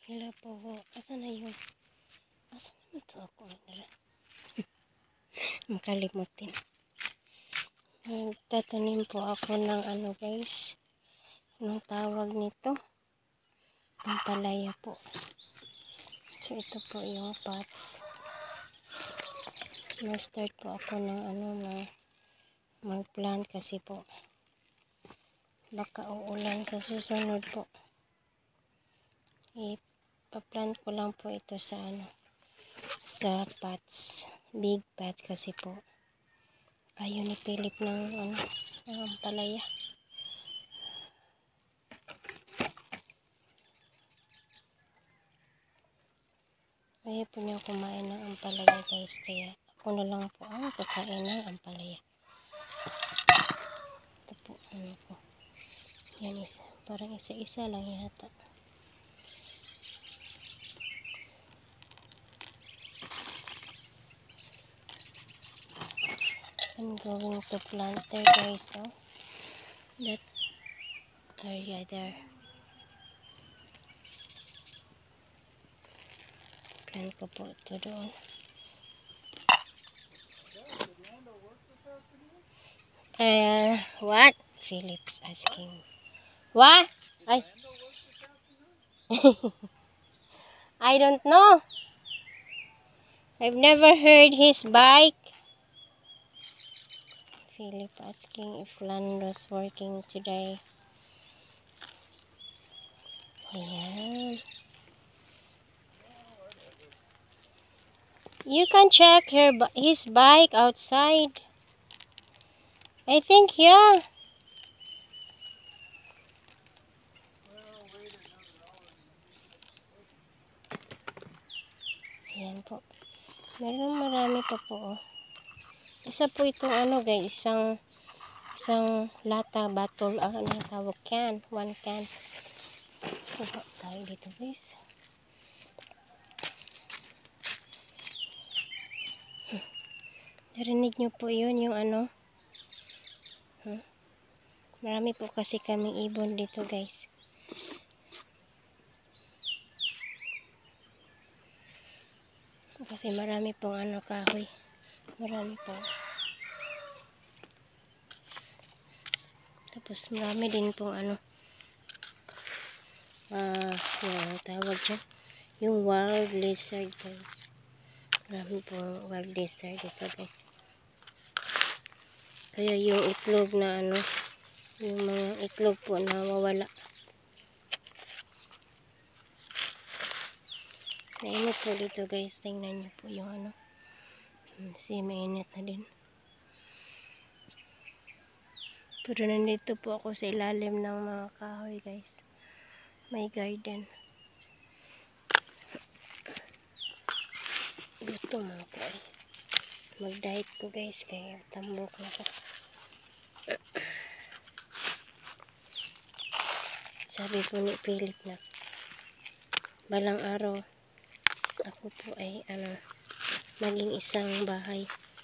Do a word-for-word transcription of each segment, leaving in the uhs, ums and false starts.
Hello po. Asa na yun? Asa naman to ako? Makalimutin. Nagtatanim po ako ng ano guys. Anong tawag nito? Ang palaya po. So ito po yung pots. Mag-start po ako ng ano na mag-plant kasi po baka uulan sa susunod po. Ipa-plant ko lang po ito sa ano sa pots. Big pots kasi po. Ayaw ni Philip ng ano ng palaya. Ayaw po niya kumain ng ampalaya guys. Kaya ako na lang po ang kakain ng ampalaya. Ito po ano ko. Yan isa. Parang isa-isa lang yata. I'm going to plant there guys. So that area there. Plant ko po ito doon. Uh, what? Philip's asking. What? I, I don't know. I've never heard his bike. Philip asking if Lando's working today. Ayan. You can check her his bike outside. I think yeah. Ayan po. Meron marami pa po. Oh. Isa po itong ano guys, isang isang lata bottle, ah, ano tawag can, one can. Kuha tayo dito guys. Narinig nyo po yun, yung ano. Huh? Marami po kasi kaming ibon dito guys. Kasi marami pong ano kahoy. Marami po. Tapos marami din pong ano. Ah, uh, yung tawag dyan. Yung wild lizard guys. Marami pong wild lizard dito guys. Kaya yung itlog na ano. Yung mga itlog po na mawala. Mainit po dito guys. Tingnan nyo po yung ano. Kasi mainit na din. Pero nandito po ako sa ilalim ng mga kahoy guys. May garden. Gutom ako eh. Mag-diet ko guys. Kaya tambok na ko. Sabi po ni Philip na balang araw ako po ay ano maging isang bahay.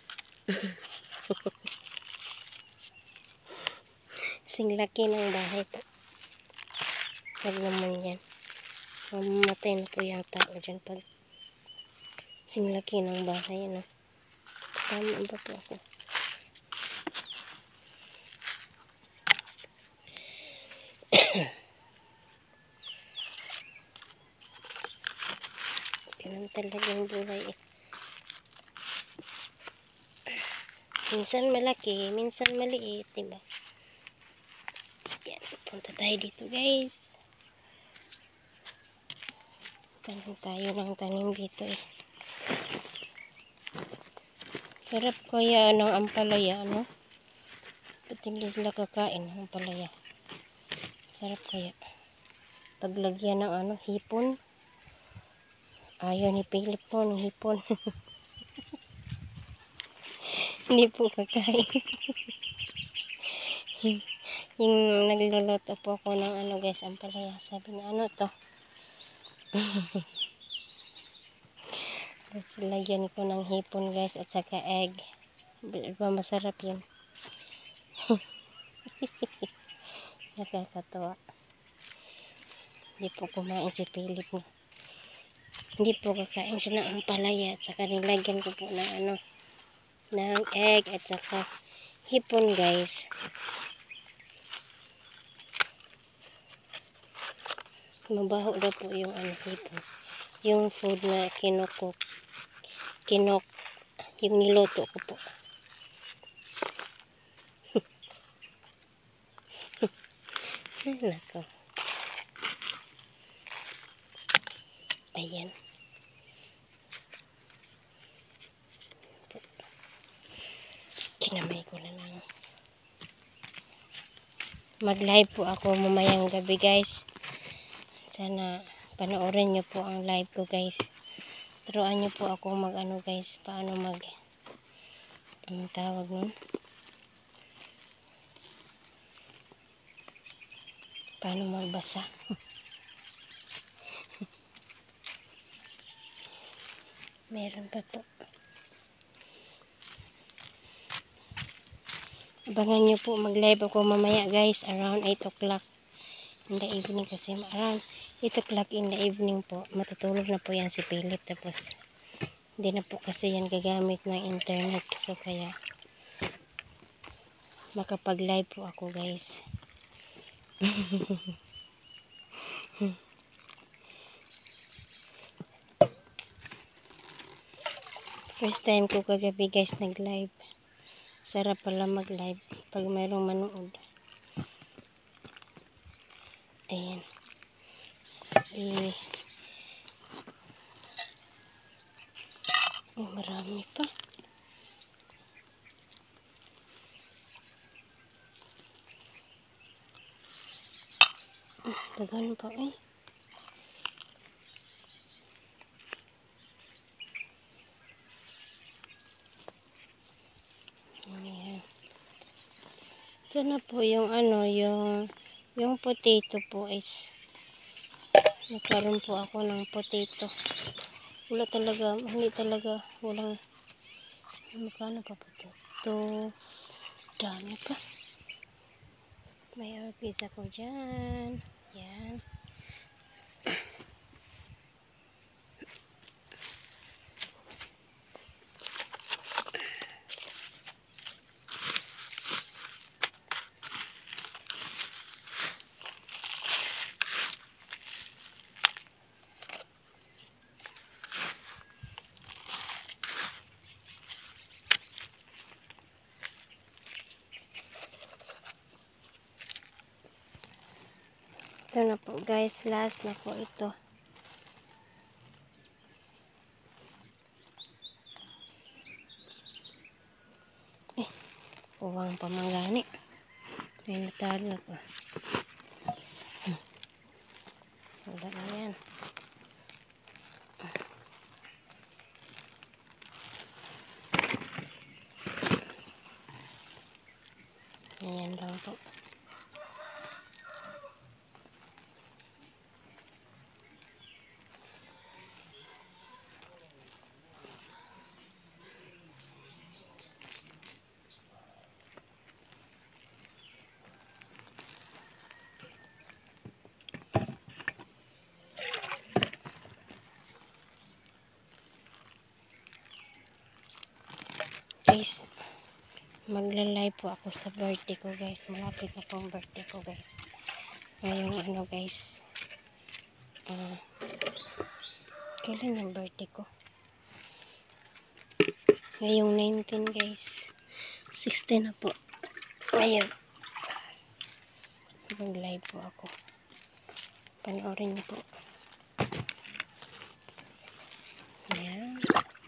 Sing laki ng bahay po. Pag naman yan. Mamamatay na po yung tao dyan pag sing laki ng bahay. Ano. Tama ba po ako? Ganun talagang buhay eh. Minsan malaki, minsan maliit, diba? Yan, punta tayo dito guys. Tanim tayo ng tanim dito eh. Sarap kaya ng ampalaya, ano? Ba't hindi sila kakain ng ampalaya? Sarap kaya. Paglagyan ng ano, hipon. Ayaw ni Philip po ng hipon. Hindi po kakain. Yung nagluluto po ako ng ano guys, ampalaya. Sabi niya, ano to? Tapos lagyan ko ng hipon guys at saka egg. Diba masarap yun? Nakakatawa. Hindi po kumain si Philip na. Hindi po kakain siya ng ampalaya at saka nilagyan ko po ng ano, ng egg at saka hipon guys. Mabaho daw po yung ano, hipon. Yung food na kinokok. Kinok. Yung niluto ko po. Nako. Ayan. Kinamay ko na lang. Mag-live po ako mamayang gabi guys. Sana panoorin nyo po ang live ko guys. Turuan nyo po ako mag ano guys. Paano mag ang tawag nun? Paano magbasa? Meron pa po. Abangan nyo po mag-live ako mamaya guys. Around eight o'clock in the evening kasi. Around eight o'clock in the evening po. Matutulog na po yan si Philip. Tapos hindi na po kasi yan gagamit ng internet. So kaya makapag-live po ako guys. First time ko kagabi guys nag-live. Sarap pala mag-live pag mayroong manood. Ayan. Eh, oh, marami pa. Dagan pa eh. Ayan. Ito na po yung ano, yung yung potato po is nagkaroon po ako ng potato. Wala talaga, hindi talaga, walang magkano pa po ito? Ito, dami pa. May arpisa ko dyan. Yan. Ito na po guys, last na po ito. Eh, uwang pamanggani. Ay, natalo ko. Hmm. Wala na yan. Ayan lang po. Guys, magla-live po ako sa birthday ko guys. Malapit na pong birthday ko guys. Ngayong ano guys. Ah, uh, kailan yung birthday ko? Ngayong nineteen guys. sixteen na po. Ngayon. Mag-live po ako. Panoorin niyo po. Ayan.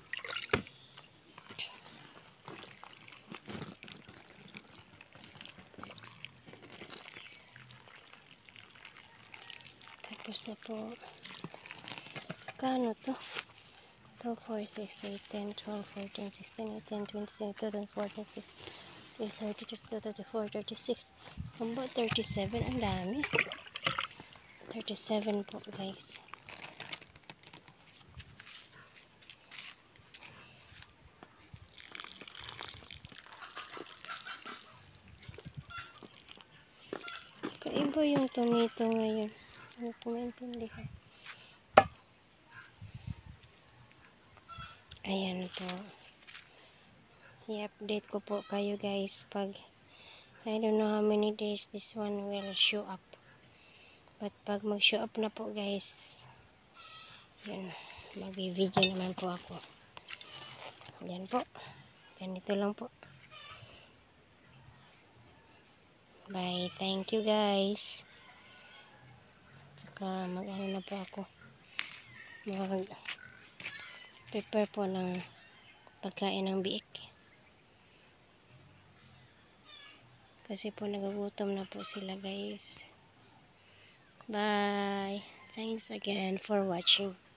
Tapos na po. Kano to? two, four, six, eight, ten, twelve, fourteen, sixteen, eighteen, twenty, twenty-one, fourteen, sixteen, thirty, thirty-four, thirty-six. Hamba, thirty-seven. Ang dami. thirty-seven po guys. Kaiba yung tomato ngayon. Hindi ko maintindihan. Ayan po. I-update ko po kayo guys pag I don't know how many days this one will show up. But pag mag-show up na po guys, yun, mag-video naman po ako. Yan po. Ganito lang po. Bye. Thank you guys. Saka mag-ano na po ako. Mag-prepare po ng pagkain ng biik. Kasi po nagagutom na po sila guys. Bye. Thanks again for watching.